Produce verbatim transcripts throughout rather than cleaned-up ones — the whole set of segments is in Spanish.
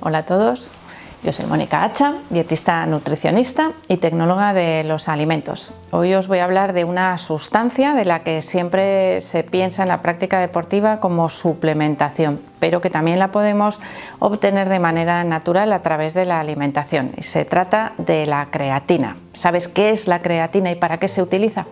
Hola a todos, yo soy Mónica Hacha, dietista nutricionista y tecnóloga de los alimentos. Hoy os voy a hablar de una sustancia de la que siempre se piensa en la práctica deportiva como suplementación, pero que también la podemos obtener de manera natural a través de la alimentación. Y se trata de la creatina. ¿Sabes qué es la creatina y para qué se utiliza?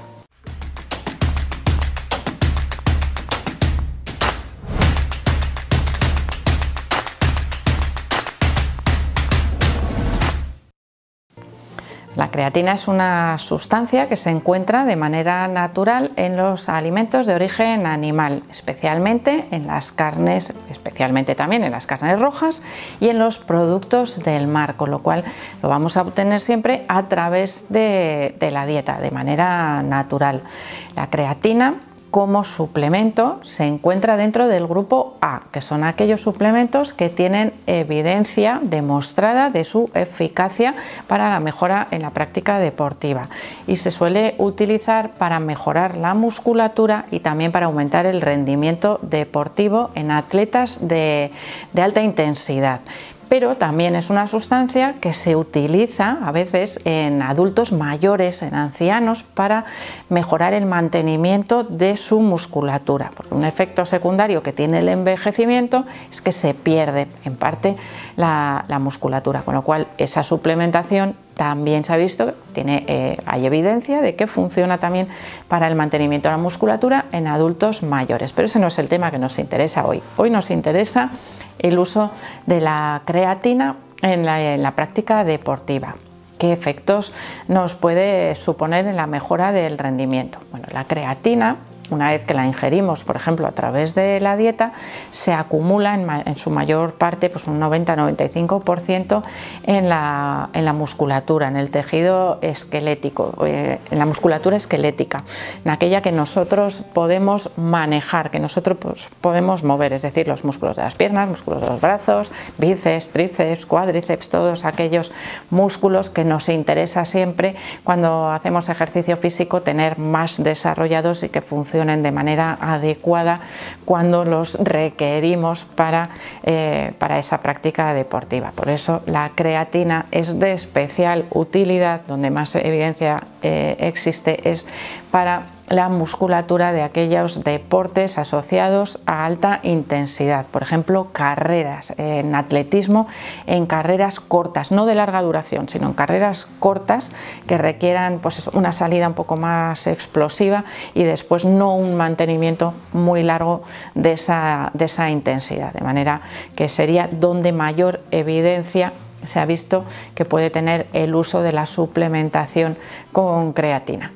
La creatina es una sustancia que se encuentra de manera natural en los alimentos de origen animal, especialmente en las carnes, especialmente también en las carnes rojas y en los productos del mar, con lo cual lo vamos a obtener siempre a través de, de la dieta, de manera natural. La creatina, como suplemento, se encuentra dentro del grupo A, que son aquellos suplementos que tienen evidencia demostrada de su eficacia para la mejora en la práctica deportiva, y se suele utilizar para mejorar la musculatura y también para aumentar el rendimiento deportivo en atletas de, de alta intensidad. Pero también es una sustancia que se utiliza a veces en adultos mayores, en ancianos, para mejorar el mantenimiento de su musculatura, porque un efecto secundario que tiene el envejecimiento es que se pierde en parte la, la musculatura, con lo cual esa suplementación también se ha visto, tiene, eh, hay evidencia de que funciona también para el mantenimiento de la musculatura en adultos mayores, pero ese no es el tema que nos interesa hoy. Hoy nos interesa el uso de la creatina en la, en la práctica deportiva. ¿Qué efectos nos puede suponer en la mejora del rendimiento? Bueno, la creatina, una vez que la ingerimos, por ejemplo, a través de la dieta, se acumula en, en su mayor parte, pues un noventa a noventa y cinco por ciento en la, en la musculatura, en el tejido esquelético, eh, en la musculatura esquelética, en aquella que nosotros podemos manejar, que nosotros pues, podemos mover, es decir, los músculos de las piernas, músculos de los brazos, bíceps, tríceps, cuádriceps, todos aquellos músculos que nos interesa siempre cuando hacemos ejercicio físico tener más desarrollados y que funcionen de manera adecuada cuando los requerimos para, eh, para esa práctica deportiva. Por eso la creatina es de especial utilidad, donde más evidencia eh, existe es para la musculatura de aquellos deportes asociados a alta intensidad, por ejemplo carreras, en atletismo, en carreras cortas, no de larga duración, sino en carreras cortas que requieran pues, una salida un poco más explosiva y después no un mantenimiento muy largo de esa, de esa intensidad, de manera que sería donde mayor evidencia se ha visto que puede tener el uso de la suplementación con creatina.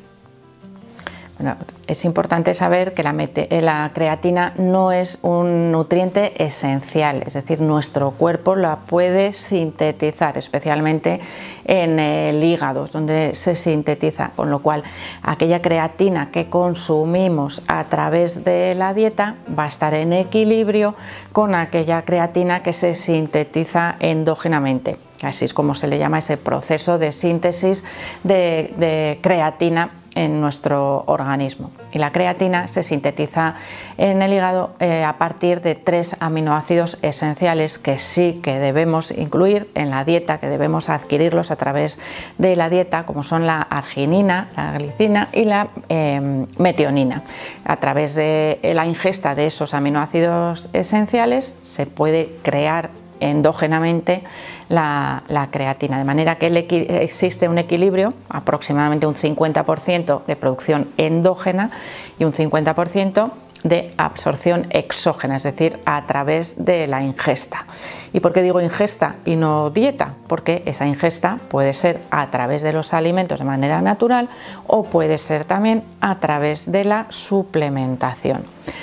Bueno, es importante saber que la, la creatina no es un nutriente esencial, es decir, nuestro cuerpo la puede sintetizar, especialmente en el hígado, donde se sintetiza, con lo cual aquella creatina que consumimos a través de la dieta va a estar en equilibrio con aquella creatina que se sintetiza endógenamente. Así es como se le llama ese proceso de síntesis de, de creatina en nuestro organismo. Y la creatina se sintetiza en el hígado eh, a partir de tres aminoácidos esenciales que sí que debemos incluir en la dieta, que debemos adquirirlos a través de la dieta, como son la arginina, la glicina y la eh, metionina. A través de la ingesta de esos aminoácidos esenciales se puede crear endógenamente la, la creatina, de manera que existe un equilibrio, aproximadamente un cincuenta por ciento de producción endógena y un cincuenta por ciento de absorción exógena, es decir, a través de la ingesta. ¿Y por qué digo ingesta y no dieta? Porque esa ingesta puede ser a través de los alimentos de manera natural o puede ser también a través de la suplementación.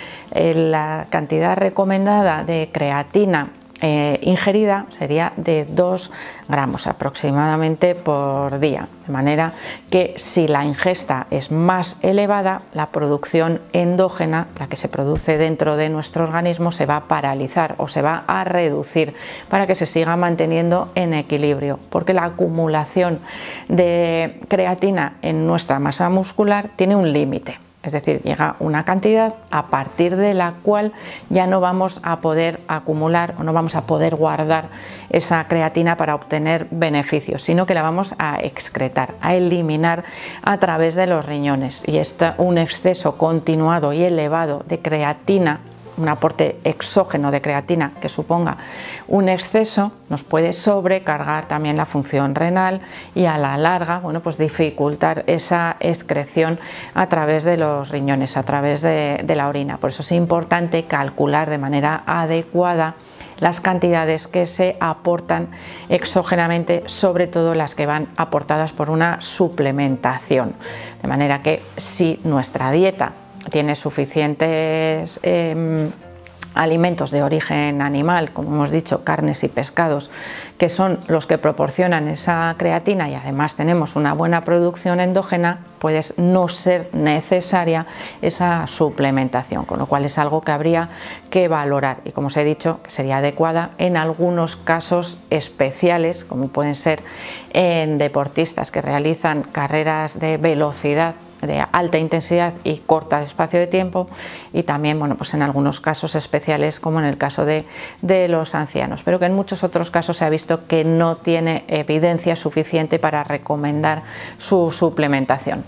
La cantidad recomendada de creatina Eh, ingerida sería de dos gramos aproximadamente por día, de manera que si la ingesta es más elevada, la producción endógena, la que se produce dentro de nuestro organismo, se va a paralizar o se va a reducir para que se siga manteniendo en equilibrio, porque la acumulación de creatina en nuestra masa muscular tiene un límite. es decir, llega una cantidad a partir de la cual ya no vamos a poder acumular o no vamos a poder guardar esa creatina para obtener beneficios, sino que la vamos a excretar, a eliminar a través de los riñones. Y este, un exceso continuado y elevado de creatina, un aporte exógeno de creatina que suponga un exceso, nos puede sobrecargar también la función renal y a la larga, bueno, pues dificultar esa excreción a través de los riñones, a través de, de la orina. Por eso es importante calcular de manera adecuada las cantidades que se aportan exógenamente, sobre todo las que van aportadas por una suplementación. De manera que si nuestra dieta tiene suficientes eh, alimentos de origen animal, como hemos dicho, carnes y pescados, que son los que proporcionan esa creatina, y además tenemos una buena producción endógena, puede no ser necesaria esa suplementación, con lo cual es algo que habría que valorar y, como os he dicho, que sería adecuada en algunos casos especiales, como pueden ser en deportistas que realizan carreras de velocidad de alta intensidad y corta espacio de tiempo, y también, bueno, pues en algunos casos especiales como en el caso de, de los ancianos, pero que en muchos otros casos se ha visto que no tiene evidencia suficiente para recomendar su suplementación.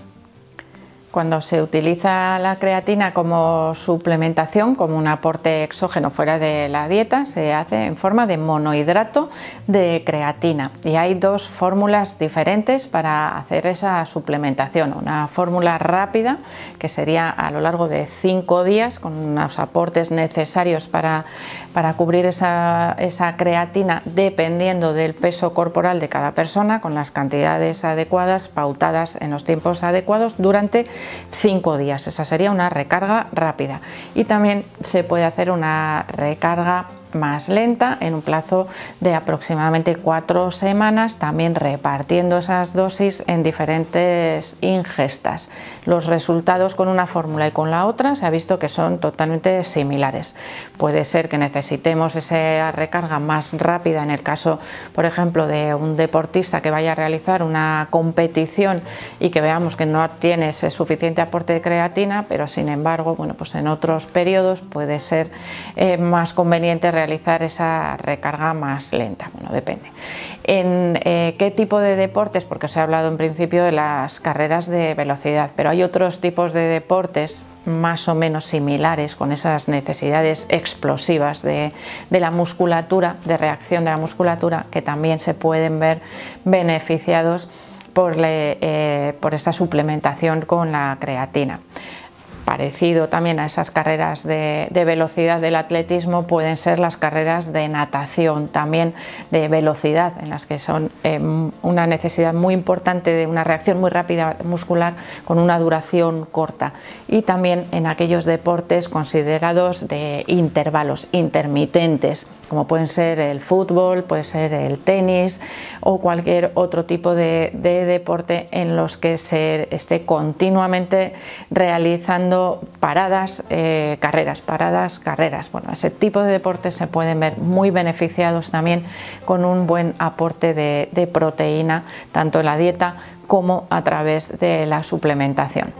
Cuando se utiliza la creatina como suplementación, como un aporte exógeno fuera de la dieta, se hace en forma de monohidrato de creatina, y hay dos fórmulas diferentes para hacer esa suplementación. Una fórmula rápida, que sería a lo largo de cinco días con unos aportes necesarios para, para cubrir esa, esa creatina dependiendo del peso corporal de cada persona, con las cantidades adecuadas, pautadas en los tiempos adecuados durante cinco días. Esa sería una recarga rápida, y también se puede hacer una recarga más lenta en un plazo de aproximadamente cuatro semanas, también repartiendo esas dosis en diferentes ingestas. Los resultados con una fórmula y con la otra se ha visto que son totalmente similares. Puede ser que necesitemos esa recarga más rápida en el caso, por ejemplo, de un deportista que vaya a realizar una competición y que veamos que no tiene ese suficiente aporte de creatina, pero sin embargo, bueno, pues en otros periodos puede ser eh, más conveniente realizar esa recarga más lenta. Bueno, depende. ¿En eh, qué tipo de deportes? Porque os he hablado en principio de las carreras de velocidad, pero hay otros tipos de deportes más o menos similares, con esas necesidades explosivas de, de la musculatura, de reacción de la musculatura, que también se pueden ver beneficiados por, le, eh, por esta suplementación con la creatina. Parecido también a esas carreras de, de velocidad del atletismo pueden ser las carreras de natación, también de velocidad, en las que son eh, una necesidad muy importante de una reacción muy rápida muscular con una duración corta, y también en aquellos deportes considerados de intervalos intermitentes, como pueden ser el fútbol, puede ser el tenis o cualquier otro tipo de, de deporte en los que se esté continuamente realizando paradas, eh, carreras, paradas, carreras. Bueno, ese tipo de deportes se pueden ver muy beneficiados también con un buen aporte de, de proteína, tanto en la dieta como a través de la suplementación.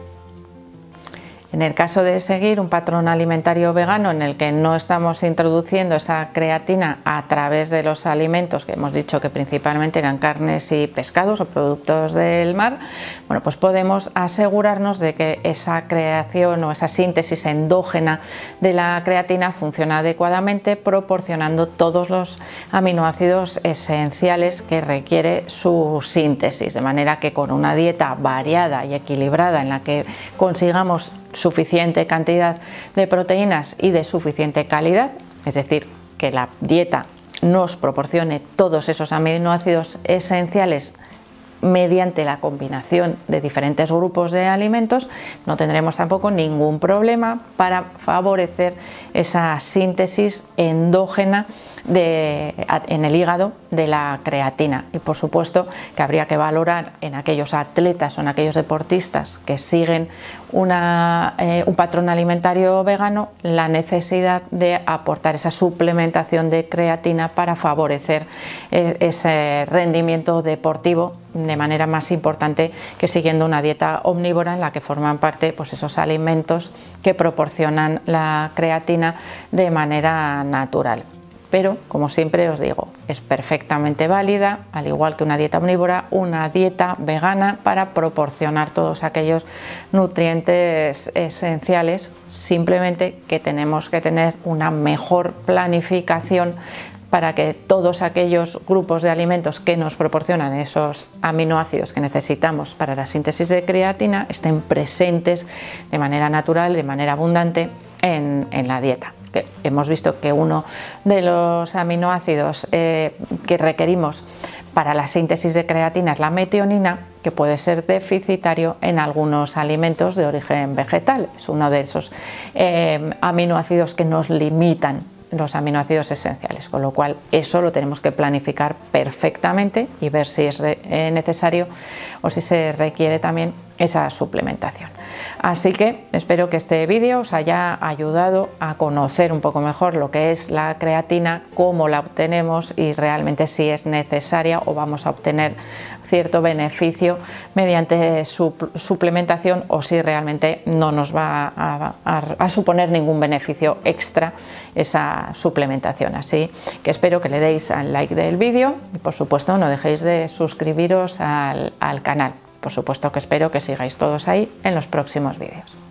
En el caso de seguir un patrón alimentario vegano en el que no estamos introduciendo esa creatina a través de los alimentos, que hemos dicho que principalmente eran carnes y pescados o productos del mar, bueno, pues podemos asegurarnos de que esa creación o esa síntesis endógena de la creatina funciona adecuadamente, proporcionando todos los aminoácidos esenciales que requiere su síntesis, de manera que con una dieta variada y equilibrada en la que consigamos suficiente cantidad de proteínas y de suficiente calidad, es decir, que la dieta nos proporcione todos esos aminoácidos esenciales mediante la combinación de diferentes grupos de alimentos, no tendremos tampoco ningún problema para favorecer esa síntesis endógena de, en el hígado de la creatina. Y por supuesto que habría que valorar en aquellos atletas o en aquellos deportistas que siguen una, eh, un patrón alimentario vegano, la necesidad de aportar esa suplementación de creatina para favorecer eh, ese rendimiento deportivo de manera más importante que siguiendo una dieta omnívora en la que forman parte pues esos alimentos que proporcionan la creatina de manera natural. Pero, como siempre os digo, es perfectamente válida, al igual que una dieta omnívora, una dieta vegana para proporcionar todos aquellos nutrientes esenciales, simplemente que tenemos que tener una mejor planificación para que todos aquellos grupos de alimentos que nos proporcionan esos aminoácidos que necesitamos para la síntesis de creatina estén presentes de manera natural, de manera abundante en, en la dieta. Hemos visto que uno de los aminoácidos eh, que requerimos para la síntesis de creatina es la metionina, que puede ser deficitario en algunos alimentos de origen vegetal. Es uno de esos eh, aminoácidos que nos limitan los aminoácidos esenciales, con lo cual eso lo tenemos que planificar perfectamente y ver si es eh, necesario o si se requiere también esa suplementación. Así que espero que este vídeo os haya ayudado a conocer un poco mejor lo que es la creatina, cómo la obtenemos y realmente si es necesaria o vamos a obtener cierto beneficio mediante su suplementación o si realmente no nos va a, a, a suponer ningún beneficio extra esa suplementación. Así que espero que le deis al like del vídeo y por supuesto no dejéis de suscribiros al, al canal. Por supuesto que espero que sigáis todos ahí en los próximos vídeos.